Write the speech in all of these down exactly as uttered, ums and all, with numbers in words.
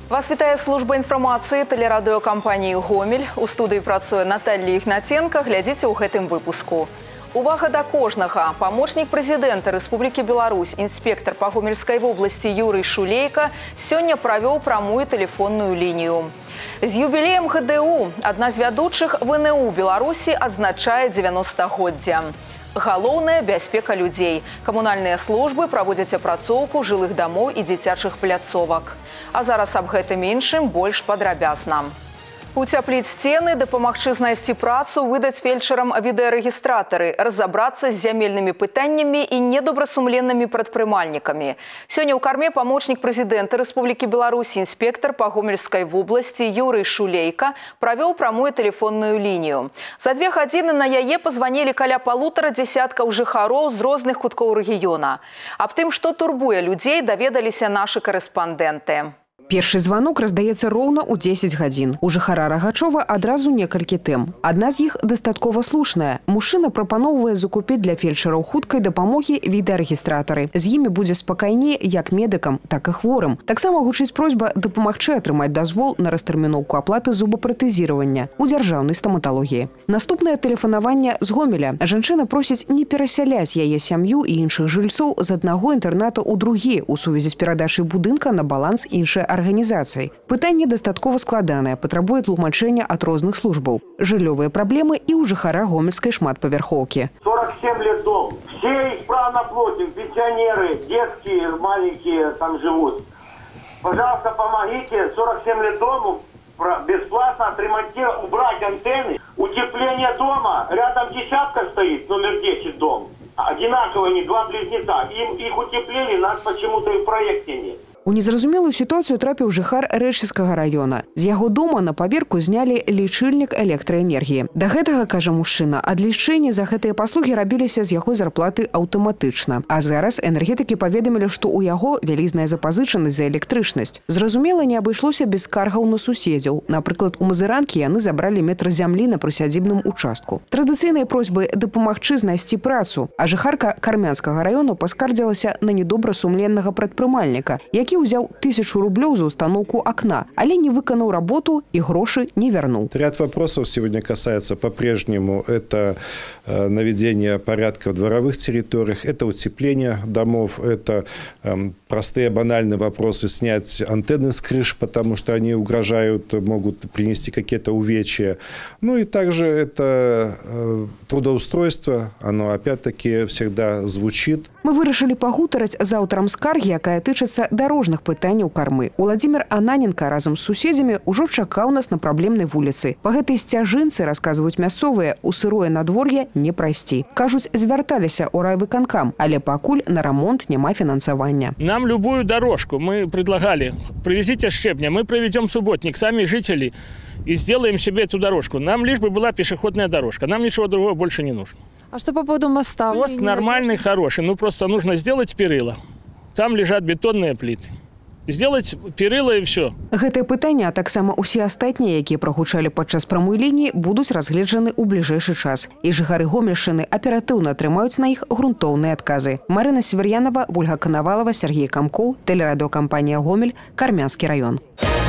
Вас вітае служба інфармацыі тэлерадыёкампаніі «Гомель». У студыі працуе Наталья Ігнатенко. Глядзіце ў гэтым выпуску. Увага да кожнага. Памочнік прэзідэнта Рэспублікі Беларусь, інспектар па Гомельскай вобласці Юрый Шулейка сёння правёў прамую тэлефонную лінію. З юбілеем гэ дэ у адна з вядучых вэ эн у Беларусі адзначае дзевяностагоддзе. Галоўная бяспека людзей. Камунальныя службы праводзяць апрацоўку жылых дамоў і дзіцячых пляцовак. А зараз аб гэтым іншым больш падрабязна. Уцяпліць сцены, дапамагчы знайсці працу, выдаць фельчарам відэарэгістратары, разабрацца з зямельнымі пытаннямі і недобрасумленнымі прадпрымальнікамі. Сёння ў карме памочнік прэзідэнта Рэспублікі Беларусь, інспектар па Гомельскай вобласці Юрый Шулейка правёў прамую тэлефонную лінію. За дзве гадзіны на яе пазванілі каля палутара дзесяткаў жыхароў з розных куткоў рэгіёна. Аб тым, што турбуе людзей, даведаліся нашы карэспандэнты. Першы званок раздаецца роўна ў дзесяць гадзін. У жыхара Рагачова адразу некалькі тэм. Адна з іх дастаткова слушная. Мужчына прапаноўвае закупіць для фельчараў хуткай дапамогі відэарэгістратары. З імі будзе спакайней як медыкам, так і хворым. Таксама гучыць просьба дапамагчы атрымаць дазвол на растэрміноўку аплаты зубапратэзіравання у дзяржаўнай стаматалогіі. Наступнае тэлефанаванне з Гомеля. Жанчына просіць не перасяляць яе сям'ю і іншых жыльцоў з аднаго інтэрната ў другі у сувязі з перадачай будынка на баланс іншай арганізацый. Пытанне дастаткова складанае, патрабуе тлумачэння ад розных службаў. Жыллёвыя праблемы і ў жыхара гомельскай шматпавярхоўкі. сорок семь лет дом. Все исправно платим, пенсионеры, детские, маленькие там живут. Пожалуйста, помогите, сорок семь лет дому бесплатно отремонтировать, убрать антенны. Утепление дома, рядом десятка стоит, номер десять дом. Одинаковые они, два близнеца. Им их утеплили, нас почему-то и в проекте нет. У незразумелую сітуацыю трапіў жыхар Рэчыцкага района. З яго дома на паверку знялі лічыльнік электраэнергіі. Да гэтага, кажа мужчына, адлічэнні за гэтыя паслугі рабіліся з яго зарплаты аўтаматычна. А зараз энергетыкі паведамілі, што ў яго вялізная запазычанасць за электрычнасць. Зразумела, не абышлося без скаргаў на суседзяў. Напрыклад, у Мазыранкі яны забралі метр зямлі на прысядзібным участку. Традыцыйныя просьбы дапамагчы знайсці працу. А жыхарка Кармянскага району паскардзілася на недобрасумленнага прадпрымальніка, які ўзяў тысячу рублёў за установку окна, але не выканаў работу и гроши не вернул. Ряд вопросов сегодня касается по-прежнему. Это наведение порядка в дворовых территориях, это утепление домов, это э, простые банальные вопросы снять антенны с крыш, потому что они угрожают, могут принести какие-то увечья. Ну и также это э, трудоустройство, оно опять-таки всегда звучит. Мы вырашылі пагутараць з аўтарам скаргі, якая тычыцца дарожных пытанняў кармы. Уладзімир Ананенко разам з суседзямі ўжо чакаў нас на праблемнай вуліцы. Па гэтай сцяжынцы, расказваюць мясцовыя, у сырое надвор'е не прайсці. Кажуць, звярталіся ў райвыканкам, але пакуль на рамонт няма фінансавання. Нам любую дорожку мы предлагали. Привезите щебня, мы проведем субботник, сами жители, и сделаем себе эту дорожку. Нам лишь бы была пешеходная дорожка, нам ничего другого больше не нужно. А что по поводу моста? Мост нормальный, хороший, ну просто нужно сделать перила. Там лежат бетонные плиты. Сделать перила и все. Гэтае пытанне, а таксама усе астатнія, якія прагучалі падчас прамой лініі, будуць разгледжаны ў бліжэйшы час. І жыхары Гомельшчыны аператыўна атрымаюць на іх грунтоўныя адказы. Марына Северянова, Ольга Канавалова, Сергей Камкоў, тэлерадыёкампанія «Гомель», Кармянскі раён.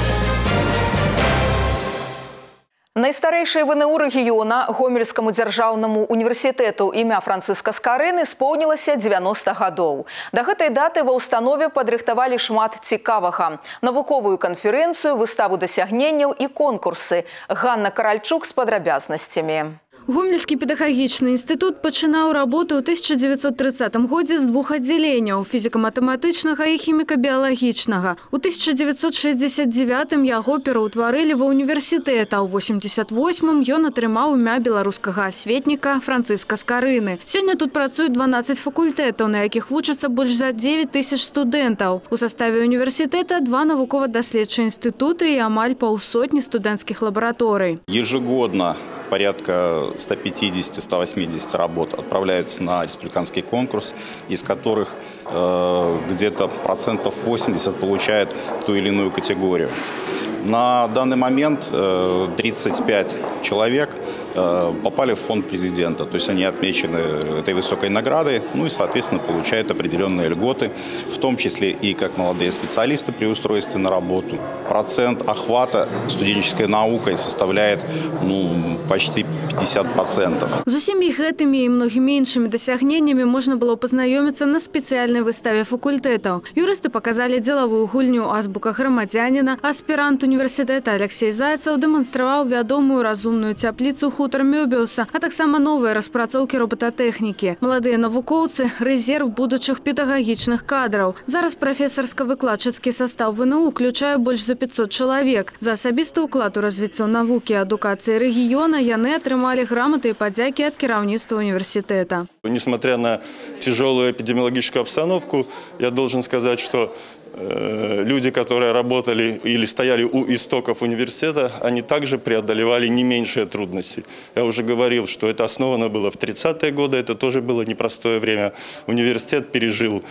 Найстарэйшай вэ эн у рэгіёна Гомельскаму дзяржаўнаму універсітэту імя Францыска Скарыны споўнілася дзевяноста гадоў. Да гэтай даты ва ўстанове падрыхтавалі шмат цікавага. Навуковую канферэнцыю, выставу дасягненняў і конкурсы. Ганна Каральчук з падрабязнасцямі. Гомельскі педагагічны інстытут пачынаў работу ў тысяча дзевяцьсот трыццатым годзе з двух аддзяленняў – фізіка-матэматычнага і хіміка-біялагічнага. У тысяча дзевяцьсот шэсцьдзесят дзевятым яго пераўтварылі ва ўніверсітэт, а ў восемьдесят восьмым ён атрымаў імя беларускага асветніка Францыска Скарыны. Сёння тут працуюць дванаццаць факультэтаў, на якіх вучацца больш за дзевяць тысяч студэнтаў. У саставе універсітэта два навукова-даследчыя інстытуты і амаль паўсотні студэнцкіх лабараторый. Ежегодно порядка ста пятидесяти — ста восьмидесяти работ отправляются на республиканский конкурс, из которых э, где-то процентов восемьдесят получает ту или иную категорию. На данный момент э, тридцать пять человек попали в фонд президента. То есть они отмечены этой высокой наградой, ну и, соответственно, получают определенные льготы, в том числе и как молодые специалисты при устройстве на работу. Процент охвата студенческой наукой составляет ну, почти пятьдесят процентов. З усімі гэтымі і многімі іншымі дасягненнямі можна было пазнаёміцца на спецыяльнай выставе факультэтаў. Юрысты паказалі дзелавую гульню азбука грамадзяніна. Аспірант універсітэта Алексей Зайцаў дэманстраваў вядомую разумную цяпліцу хутар Мёбіуса, а таксама новыя распрацоўкі роботатэхнікі. Маладыя навукоўцы – рэзерв будучых педагагічных кадраў. Зараз прафесарска-выкладчыцкі састаў ВНУ уключае больш за пятьсот чалавек. За асабісты ўклад у развіццё навукі і адукацыі рэгіёна яны атрымалі граматы і падзякі ад кіраўніцтва універсітэта. Несмотря на тяжелую эпидемиологическую обстановку, я должен сказать, что люди, которые работали или стояли у истоков университета, они также преодолевали не меньшие трудности. Я уже говорил, что это основано было в тридцатые годы, это тоже было непростое время. Университет пережил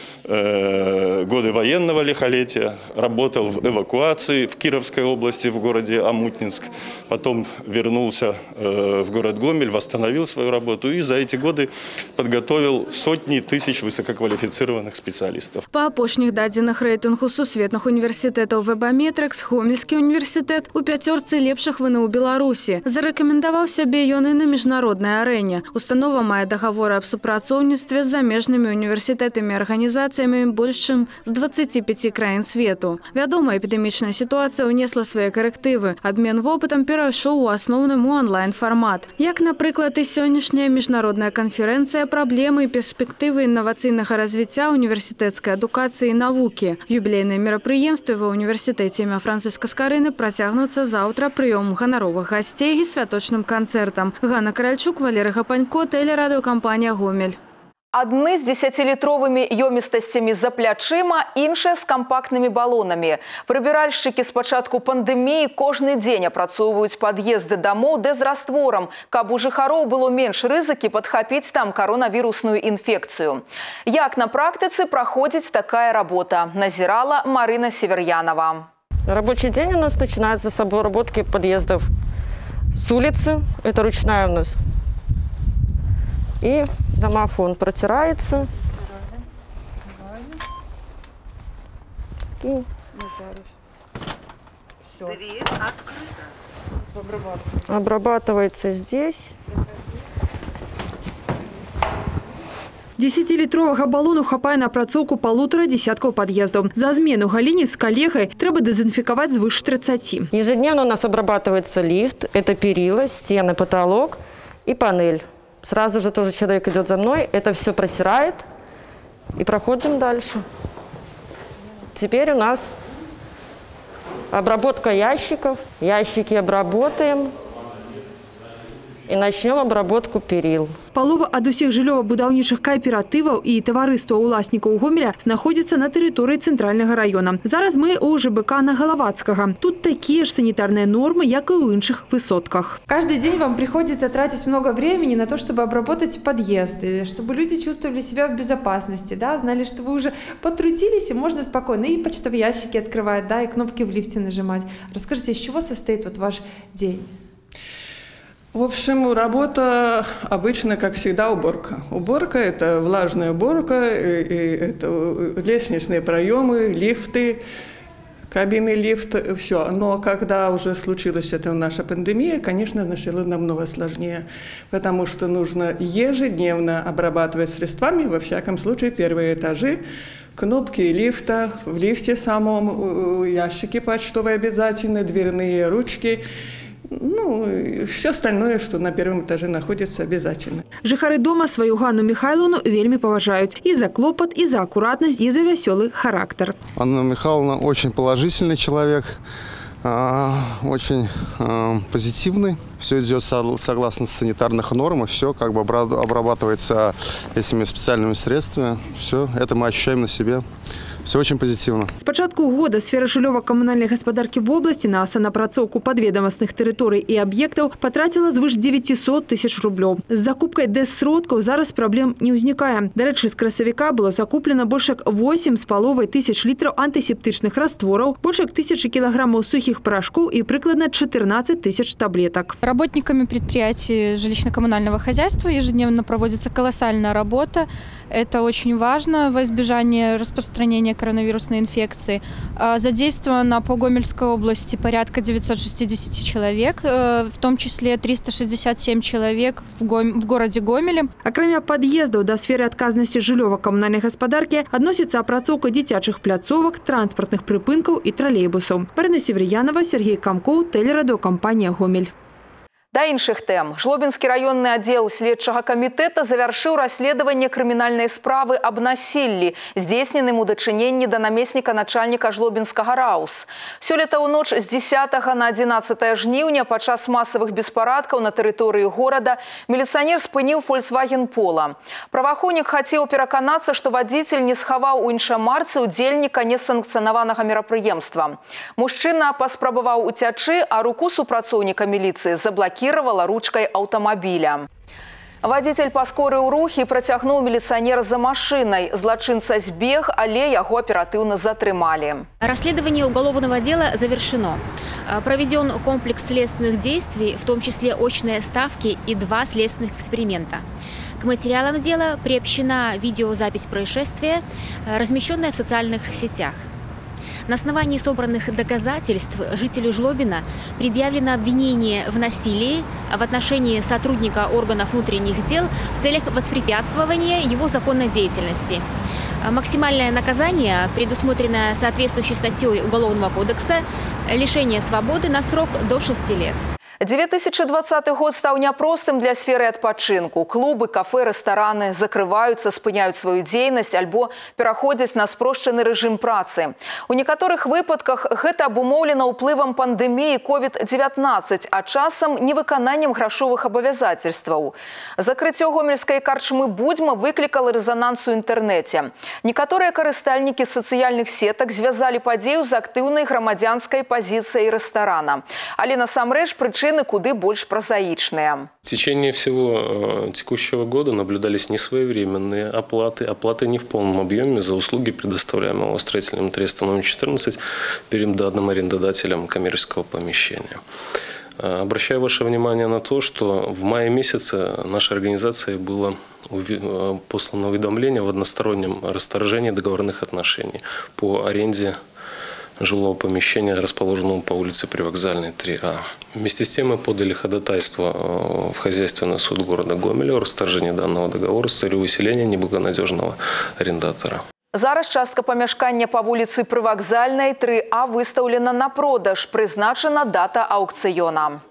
э, годы военного лихолетия, работал в эвакуации в Кировской области, в городе Омутнинск, потом вернулся э, в город Гомель, восстановил свою работу и за эти годы подготовил сотни тысяч высококвалифицированных специалистов. По апошніх дадзеных рэйтынгу сусветных універсітэтаў Вебаметрикс, Гомельскі універсітэт у пяцёрцы лепшых ВНУ Беларусі. Зарэкамендаваў сябе ён і на міжнароднай арэне. Установа мае дагаворы аб супрацоўніцтве з замежнымі універсітэтамі і арганізацыямі больш чым з дваццаці пяці краін свету. Вядома, эпідэмічная сітуацыя ўнесла свае карэктывы. Абмен вопытам перайшоў у асноўным у онлайн-фармат. Як, напрыклад, і сённяшняя міжнародная канферэнцыя «Праблемы і перспектывы інновацыйнага развіцця універсітэцкай адукацыі і навукі». Юбілейныя мерапрыемствы ва універсітэце імя Францыска Скарыны працягнуцца заўтра прыёмам ганаровых гасцей і святочным канцэртам. Ганна Каральчук, Валерий Гапанько, тэлерадыёкампанія «Гомель». Адны з дзесяцілітровымі ёмістасцямі за плячыма, іншыя з кампактнымі балонамі. Прыбіральшчыкі з пачатку пандэміі кожны дзень апрацоўваюць пад'езды дамоў дэз-растворам, каб у жыхароў было менш рызыкі падхапіць там каронавірусную інфекцыю. Як на практыцы праходзіць такая работа, назірала Марина Северьянова. Рабочий день у нас начинается с обработки подъездов с улицы. Это ручная у нас. И домофон протирается. Скинь. Все. Обрабатывается здесь. Десятилітровага балону хапае на апрацоўку полутора десяткаў пад'ездаў. За змену галіне з калегай трэба дезинфиковать свыше тридцати. Ежедневно у нас обрабатывается лифт, это перила, стены, потолок и панель. Сразу же тоже человек идет за мной, это все протирает и проходим дальше. Теперь у нас обработка ящиков. Ящики обработаем и начнем обработку перил. Палова ад усіх жыллёва-будаўнічых кааператываў і таварыстваў уласнікаў Гомеля знаходзіцца на тэрыторыі цэнтральнага раёна. Зараз мы у ЖБК на Головацкага. Тут такие же санитарные нормы, як и у іншых высотках. Каждый день вам приходится тратить много времени на то, чтобы обработать подъезды, чтобы люди чувствовали себя в безопасности, да, знали, что вы уже потрудились и можно спокойно и почтовые ящики открывать, да, и кнопки в лифте нажимать. Расскажите, из чего состоит вот ваш день? В общем, работа обычно, как всегда, уборка. Уборка – это влажная уборка, и, и это лестничные проемы, лифты, кабины лифта, все. Но когда уже случилась эта наша пандемия, конечно, начало намного сложнее, потому что нужно ежедневно обрабатывать средствами, во всяком случае, первые этажи, кнопки лифта, в лифте самом, ящики почтовые обязательно, дверные ручки. Ну, все остальное, что на первом этаже находится, обязательно. Жыхары дома свою Ганну Михайловну вельми поважают. И за клопот, и за аккуратность, и за веселый характер. Анна Михайловна очень положительный человек, очень позитивный. Все идет согласно санитарных норм, все как бы обрабатывается этими специальными средствами. Все это мы ощущаем на себе. все очень позитивно. С початку года сфера жыллёва-камунальной гаспадарки в области на санапрацоўку подведомостных территорий и объектов потратила звыш девятисот тысяч рублёў. С закупкой дэс-сродкаў зараз проблем не ўзнікае. Дарэчы, з красавіка было закуплено больше восемь с половой тысяч литров антисептычных растворов, больше тысячи килограммов сухих порошков и прикладно четырнадцать тысяч таблеток. Работниками предприятий жилищно-коммунального хозяйства ежедневно проводится колоссальная работа. Это очень важно во избежание распространения коронавирусной инфекции. Задействовано по Гомельской области порядка девятисот шестидесяти человек, в том числе триста шестьдесят семь человек в, Гом... в городе Гомеле. Акрамя подъездов до сферы отказности жыллёва-коммунальной гаспадарки относится опрацоўка дзіцячых пляцовок, транспортных прыпынкаў и троллейбусов. Марина Севрьянова, Сергей Комкоў, телерадиокомпания «Гомель». Да іншых тэм. Жлобінскі районны аддзел следчага камітэта завяршыў расследаванне крымінальнай справы аб насіллі, здзейсненым у дачыненні да намесніка начальніка Жлобінскага РАУС. Сёлета ў ноч з дзесятага на адзінаццатае жніўня падчас масавых беспарадкаў на тэрыторыі горада міліцыянер спыніў Volkswagen Polo. Праваахоўнік хацеў пераканацца, што вадзіцель не схаваў у іншамарцы ўдзельніка несанкцыянаванага мерапрыемства. Мужчына паспрабаваў уцячы, а руку супрацоўніка міліцыі заблакіраваў ручкой автомобиля. Водитель паскорыў рухі працягнуў милиционера за машиной. Злачынца збег, але яго оперативно затрымали. Расследование уголовного дела завершено. Проведен комплекс следственных действий, в том числе очные ставки и два следственных эксперимента. К материалам дела приобщена видеозапись происшествия, размещенная в социальных сетях. На основании собранных доказательств жителю Жлобина предъявлено обвинение в насилии в отношении сотрудника органов внутренних дел в целях воспрепятствования его законной деятельности. Максимальное наказание, предусмотренное соответствующей статьей Уголовного кодекса, лишение свободы на срок до шести лет. две тысячи двадцатый год стал непростым для сферы адпачынку. Клубы, кафе, рестораны закрываются, спыняют свою деятельность альбо пераходзяць на спрошчаны рэжым працы. У некаторых выпадках гэта абумоўлена ўплывам пандэміі ковід дзевятнаццаць, а часам невыкананнем грашовых абавязательстваў. Закрыццё гомельскай карчмы «Будзьма» выклікала рэзананс у інтэрнэце. Некаторыя карыстальнікі сацыяльных сетак звязалі падзею з актыўнай грамадзянскай пазіцыяй рэстарана. Але насамрэч прычыны куды больше прозаичные. В течение всего текущего года наблюдались несвоевременные оплаты, оплаты не в полном объеме за услуги, предоставляемого строительным трестом номер четырнадцать переданным арендодателям коммерческого помещения. Обращаю ваше внимание на то, что в мае месяце нашей организации было послано уведомление в одностороннем расторжении договорных отношений по аренде жилого помещения, расположенного по улице Привокзальной, три А. Вместе с тем мы подали ходатайство в хозяйственный суд города Гомеля о расторжении данного договора с целью выселения неблагонадежного арендатора. Зараз частка памяшкання по улице Привокзальной, три А выставлена на продаж. Прызначена дата аукцыёна.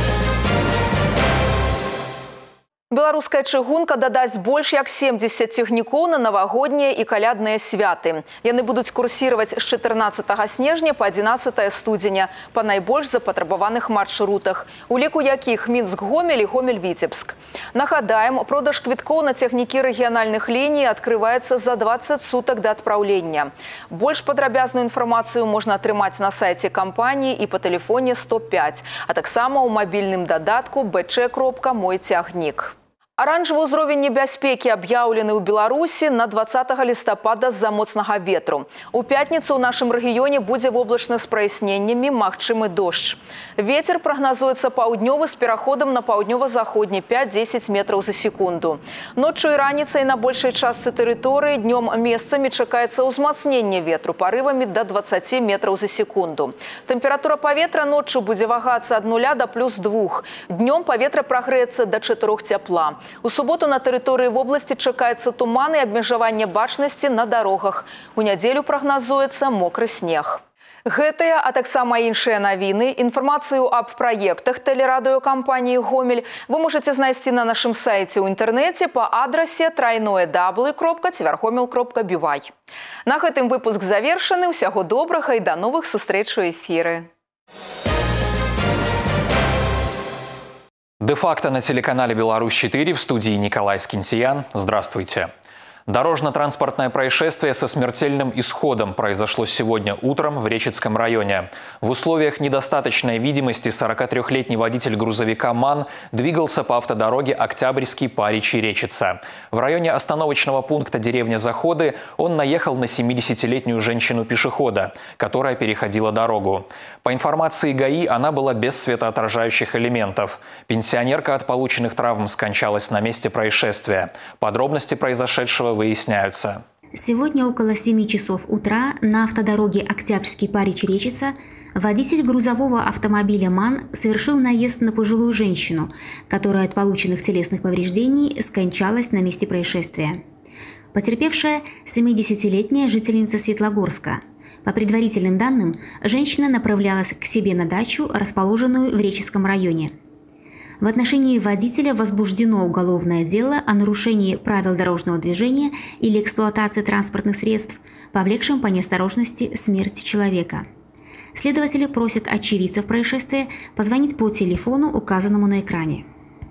Беларуская чыгунка дадасць больш як семьдесят цягнікоў на навагоднія і калядныя святы. Яны будуць курсировать з чатырнаццатага снежня по адзінаццатае студзеня по найбольш запатрабаваных маршрутах, у ліку якіх Мінск-Гомель і Гомель-Віцебск. Нагадаем, продаж квіткоў на цягнікі рэгіянальных ліній адкрываецца за двадцать сутак да адпраўлення. Больш падрабязную інфармацыю можна атрымаць на сайце кампаніі і па тэлефоне сто пять, а таксама ў мабільным дадатку бэ чэ кропка мой цягнік. Оранжевый ўзровень небяспекі аб'яўлены ў Беларусі на двадцатага лістапада з-за моцнага ветру. У пятніцу ў нашым рэгіёне будзе воблачна з праясненнямі, магчымы дождж. Ветер прагназуецца паўднёвы з пераходам на паўднёва-заходні пять-дзесяць метраў за секунду. Ноччу і раніцай на большай частцы тэрыторыі днём месцамі чакаецца ўзмацненне ветру парывамі да дваццаці метраў за секунду. Тэмпература паветра ноччу будзе вагацца ад нуля да плюс двух. Днём паветра прагрэецца да чатырох цяпла. У суботу на тэрыторыі вобласці чакаецца туман і абмежаванне бачнасці на дарогах. У нядзелю прагназуецца мокры снег. Гэтыя, а таксама іншыя навіны, інфармацыю аб праектах тэлерадыёкампаніі «Гомель» вы можаце знайсці на нашым сайце ў інтэрнэце па адрасе трайное дабл ю кропка цвяргомел кропка бі вай. На гэтым выпуск завершаны. Усяго добрага і да новых сустрэч у эфіры. Де-факто на телеканале «Беларусь четыре», в студии Николай Скинтиян. Здравствуйте. Дорожно-транспортное происшествие со смертельным исходом произошло сегодня утром в Речицком районе. В условиях недостаточной видимости сорокатрёхлетний водитель грузовика МАН двигался по автодороге Октябрьский, Паричи, Речица. В районе остановочного пункта деревня Заходы он наехал на семидесятилетнюю женщину-пешехода, которая переходила дорогу. По информации ГАИ, она была без светоотражающих элементов. Пенсионерка от полученных травм скончалась на месте происшествия. Подробности произошедшего выясняются. Сегодня около семи часов утра на автодороге Октябрьский, Парич, Речица водитель грузового автомобиля МАН совершил наезд на пожилую женщину, которая от полученных телесных повреждений скончалась на месте происшествия. Потерпевшая – семидесятилетняя жительница Светлогорска. По предварительным данным, женщина направлялась к себе на дачу, расположенную в Речицком районе. В отношении водителя возбуждено уголовное дело о нарушении правил дорожного движения или эксплуатации транспортных средств, повлекшем по неосторожности смерть человека. Следователи просят очевидцев происшествия позвонить по телефону, указанному на экране.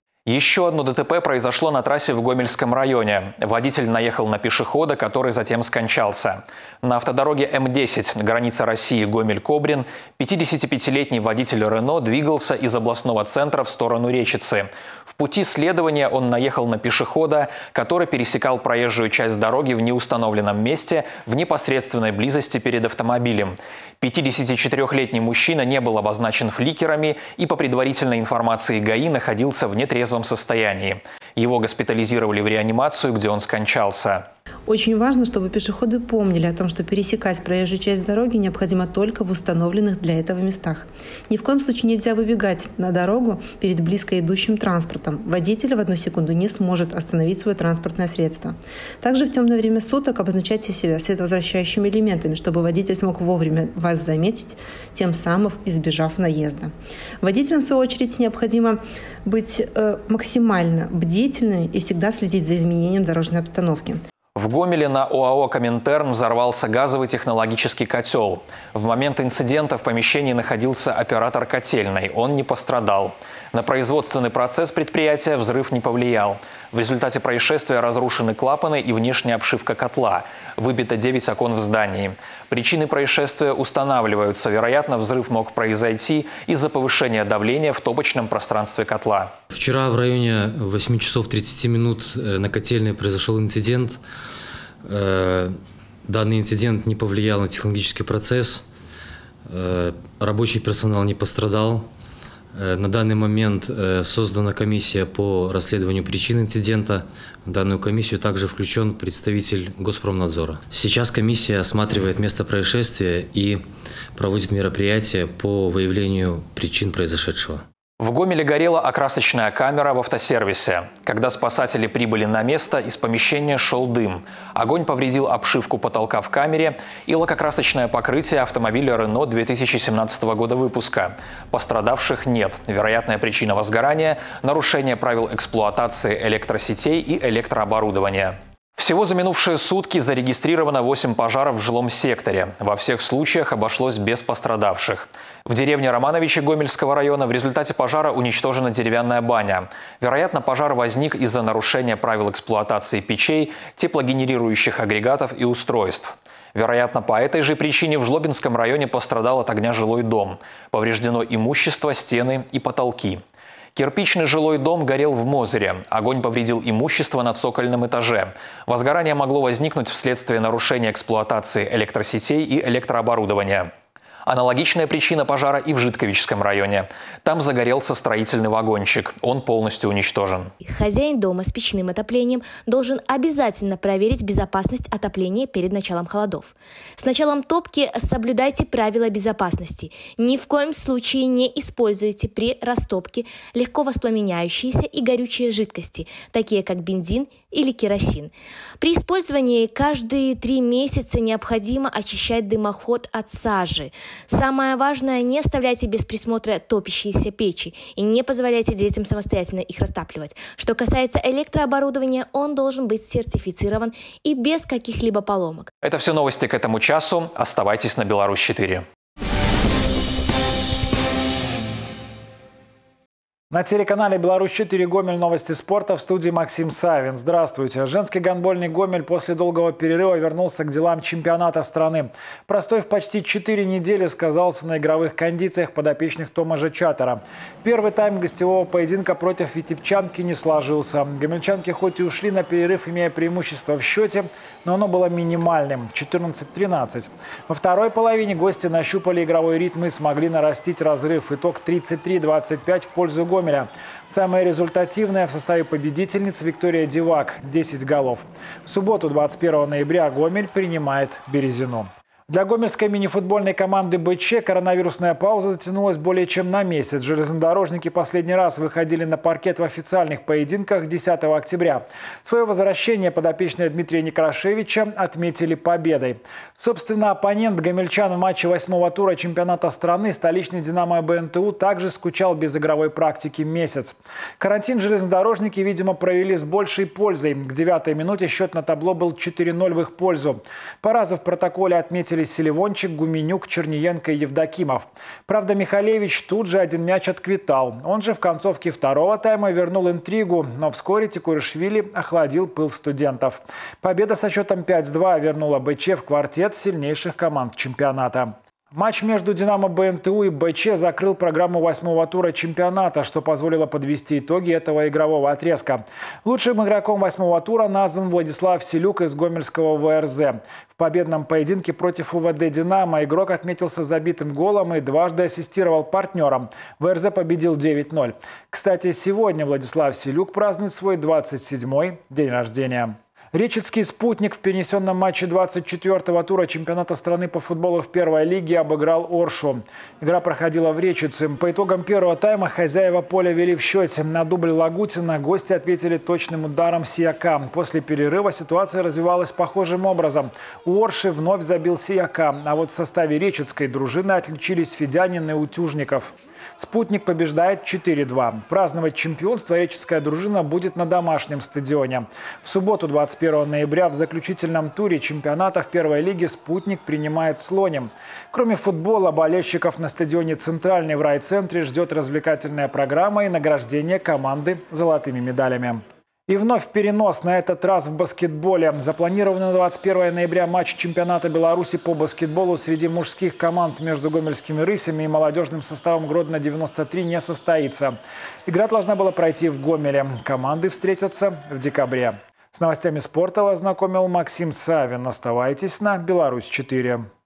Еще одно ДТП произошло на трассе в Гомельском районе. Водитель наехал на пешехода, который затем скончался. На автодороге М десять, граница России Гомель-Кобрин, пятидесятипятилетний водитель Рено двигался из областного центра в сторону Речицы. В пути следования он наехал на пешехода, который пересекал проезжую часть дороги в неустановленном месте в непосредственной близости перед автомобилем. пятидесятичетырёхлетний мужчина не был обозначен фликерами и по предварительной информации ГАИ находился в нетрезвом состоянии. Его госпитализировали в реанимацию, где он скончался. Очень важно, чтобы пешеходы помнили о том, что пересекать проезжую часть дороги необходимо только в установленных для этого местах. Ни в коем случае нельзя выбегать на дорогу перед близко идущим транспортом. Водитель в одну секунду не сможет остановить свое транспортное средство. Также в темное время суток обозначайте себя световозвращающими элементами, чтобы водитель смог вовремя вас заметить, тем самым избежав наезда. Водителям, в свою очередь, необходимо быть э, максимально бдительными и всегда следить за изменением дорожной обстановки. В Гомеле на ОАО «Коминтерн» взорвался газовый технологический котел. В момент инцидента в помещении находился оператор котельной. Он не пострадал. На производственный процесс предприятия взрыв не повлиял. В результате происшествия разрушены клапаны и внешняя обшивка котла. Выбито девять окон в здании. Причины происшествия устанавливаются. Вероятно, взрыв мог произойти из-за повышения давления в топочном пространстве котла. Вчера в районе восьми часов тридцати минут на котельной произошел инцидент. Данный инцидент не повлиял на технологический процесс. Рабочий персонал не пострадал. На данный момент создана комиссия по расследованию причин инцидента. В данную комиссию также включен представитель Госпромнадзора. Сейчас комиссия осматривает место происшествия и проводит мероприятия по выявлению причин произошедшего. В Гомеле горела окрасочная камера в автосервисе. Когда спасатели прибыли на место, из помещения шел дым. Огонь повредил обшивку потолка в камере и лакокрасочное покрытие автомобиля «Рено» две тысячи семнадцатого года выпуска. Пострадавших нет. Вероятная причина возгорания – нарушение правил эксплуатации электросетей и электрооборудования. Всего за минувшие сутки зарегистрировано восемь пожаров в жилом секторе. Во всех случаях обошлось без пострадавших. В деревне Романовичи Гомельского района в результате пожара уничтожена деревянная баня. Вероятно, пожар возник из-за нарушения правил эксплуатации печей, теплогенерирующих агрегатов и устройств. Вероятно, по этой же причине в Жлобинском районе пострадал от огня жилой дом. Повреждено имущество, стены и потолки. Кирпичный жилой дом горел в Мозыре. Огонь повредил имущество на цокольном этаже. Возгорание могло возникнуть вследствие нарушения эксплуатации электросетей и электрооборудования. Аналогичная причина пожара и в Житковичском районе. Там загорелся строительный вагончик. Он полностью уничтожен. Хозяин дома с печным отоплением должен обязательно проверить безопасность отопления перед началом холодов. С началом топки соблюдайте правила безопасности. Ни в коем случае не используйте при растопке легко воспламеняющиеся и горючие жидкости, такие как бензин или керосин. При использовании каждые три месяца необходимо очищать дымоход от сажи. Самое важное – не оставляйте без присмотра топящиеся печи и не позволяйте детям самостоятельно их растапливать. Что касается электрооборудования, он должен быть сертифицирован и без каких-либо поломок. Это все новости к этому часу. Оставайтесь на Беларусь четыре. На телеканале «Беларусь четыре» Гомель, новости спорта, в студии Максим Савин. Здравствуйте. Женский гандбольный Гомель после долгого перерыва вернулся к делам чемпионата страны. Простой в почти четыре недели сказался на игровых кондициях подопечных Томажа Чатера. Первый тайм гостевого поединка против витебчанки не сложился. Гомельчанки хоть и ушли на перерыв, имея преимущество в счете, но оно было минимальным – четырнадцать тринадцать. Во второй половине гости нащупали игровой ритм и смогли нарастить разрыв. Итог тридцать три двадцать пять в пользу Гомеля. Самая результативная в составе победительниц Виктория Дивак – десять голов. В субботу, двадцать первого ноября, Гомель принимает Березину. Для гомельской мини-футбольной команды БЧ коронавирусная пауза затянулась более чем на месяц. Железнодорожники последний раз выходили на паркет в официальных поединках десятого октября. Свое возвращение подопечные Дмитрия Некрашевича отметили победой. Собственно, оппонент гомельчан в матче восьмого тура чемпионата страны, столичный «Динамо» БНТУ, также скучал без игровой практики месяц. Карантин железнодорожники, видимо, провели с большей пользой. К девятой минуте счет на табло был четыре ноль в их пользу. По разу в протоколе отметили Селивончик, Гуменюк, Черниенко и Евдокимов. Правда, Михалевич тут же один мяч отквитал. Он же в концовке второго тайма вернул интригу, но вскоре Тикуришвили охладил пыл студентов. Победа со счетом пять два вернула БЧ в квартет сильнейших команд чемпионата. Матч между «Динамо» БНТУ и БЧ закрыл программу восьмого тура чемпионата, что позволило подвести итоги этого игрового отрезка. Лучшим игроком восьмого тура назван Владислав Селюк из гомельского ВРЗ. В победном поединке против УВД «Динамо» игрок отметился забитым голом и дважды ассистировал партнерам. ВРЗ победил девять ноль. Кстати, сегодня Владислав Селюк празднует свой двадцать седьмой день рождения. Речицкий «Спутник» в перенесенном матче двадцать четвёртого тура чемпионата страны по футболу в первой лиге обыграл Оршу. Игра проходила в Речице. По итогам первого тайма хозяева поля вели в счете. На дубль Лагутина гости ответили точным ударом Сияка. После перерыва ситуация развивалась похожим образом. У Орши вновь забил Сияка, а вот в составе речицкой дружины отличились Федянин и Утюжников. «Спутник» побеждает четыре два. Праздновать чемпионство речицкая дружина будет на домашнем стадионе. В субботу, двадцать первого ноября, в заключительном туре чемпионата в первой лиге «Спутник» принимает «Слоним». Кроме футбола, болельщиков на стадионе «Центральный» в райцентре ждет развлекательная программа и награждение команды золотыми медалями. И вновь перенос, на этот раз в баскетболе. Запланированный на двадцать первого ноября матч чемпионата Беларуси по баскетболу среди мужских команд между гомельскими «Рысями» и молодежным составом Гродно девяносто три не состоится. Игра должна была пройти в Гомеле. Команды встретятся в декабре. С новостями спорта вас знакомил Максим Савин. Оставайтесь на «Беларусь четыре».